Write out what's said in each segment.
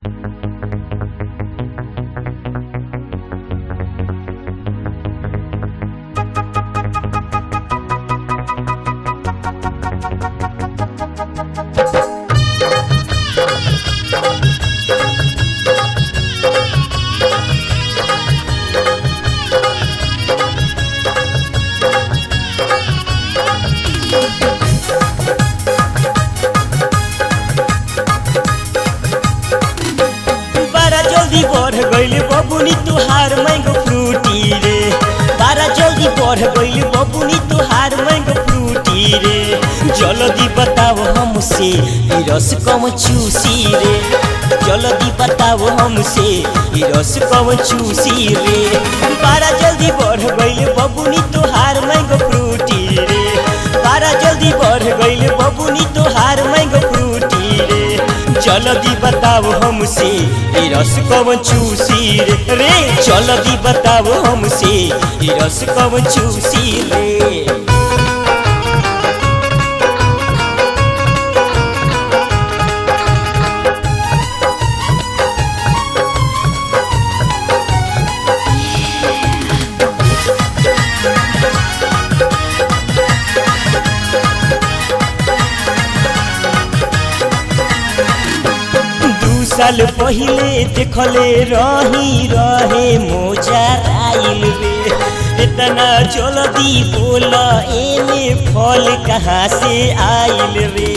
बढ़ गइल बबुनी तुहार मैंगो फ्रूटी रे, बारा जल्दी बढ़ गइल बबुनी तुहार मैंगो फ्रूटी रे। जल्दी बताओ हमसे ई रस कम चूसी रे, जल्दी बताओ हमसे ई रस कम चूसी रे। बारा जल्दी बढ़ गइल बबुनी तुहार मैंगो फ्रूटी रे, बारा जल्दी बढ़ गइल बबुनी तुहार मैंगो फ्रूटी रे। जल्दी बताओ हमसे ई रस कम चूसी रे, जल्दी बताओ हमसे ई रस कम चूसी रे। साल पहले देखले रहे मोजराइल रे, इतना जल्दी बोला एमे फल कहाँ से आइल रे।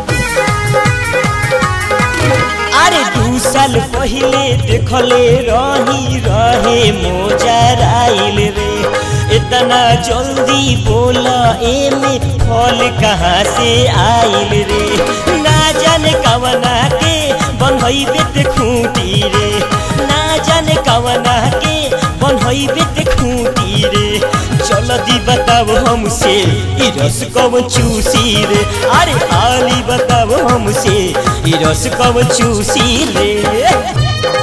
अरे 2 साल पहले देखले रहे मोजराइल रे, इतना जल्दी बोला एमे फल कहाँ से आइल रे। ना जाने कवना के बनहइबे ते खूंटी रे, ना जाने कवना के बनहइबे ते खूंटी रे। जल्दी बताओ हमसे ई रस कम चूसी रे, अरे हाली बताओ हमसे ई रस कम चूसी रे।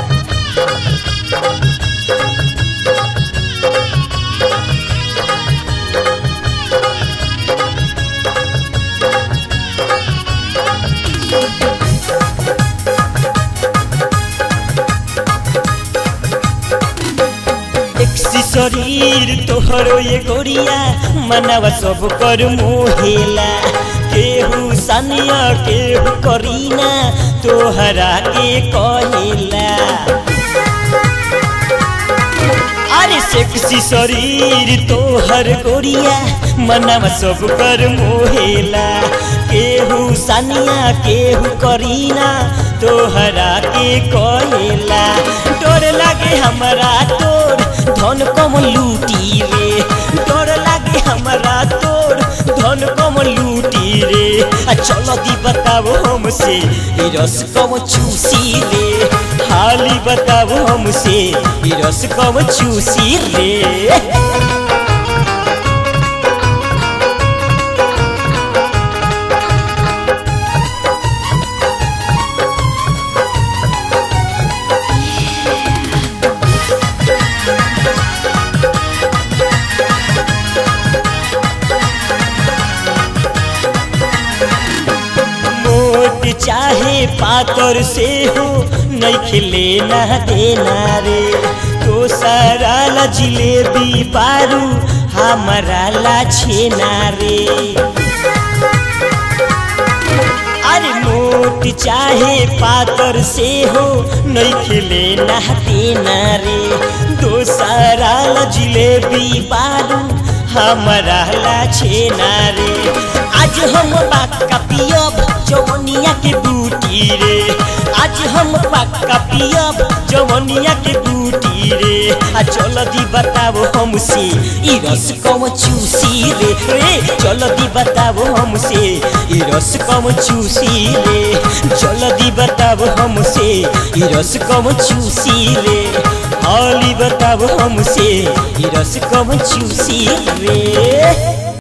शरीर तोहरो ये गोरिया मनावा सब कर मोहेला, केहू सानिया केहू करीना तोहरा के कहेला। अरे सेक्सी शरीर तोहर गोरिया मनावा सब कर मोहेला, केहू सानिया केहू करीना तोहरा के कहेला। डर लागे हमरा तोर धन कम लूटी रे, डर लागे हमरा तोर धन कम लूटी रे। जल्दी बताओ हमसे ई रस कम चूसी रे, हाली बताओ हमसे ई रस कम चूसी रे। चाहे पातर से हो नहीं खिले ना देना रे, तो सारा ला जिलेबी पारू हमारा ला छेना रे। अरे मोट चाहे पातर से हो नहीं खिले ना देना रे, तो सारा ला जिलेबी पारू हमारा ला छेना रे। आज हम पक्का पियब जवनिया के बूटी रे, आज हम पक्का पियब जवनिया के बूटी रे। जल्दी बताओ हमसे ई रस कम चूसी रे, जल्दी बताओ हमसे ई रस कम चूसी रे, जल्दी बताओ हमसे ई रस कम चूसी रे, हाली बताओ हमसे ई रस कम चूसी रे।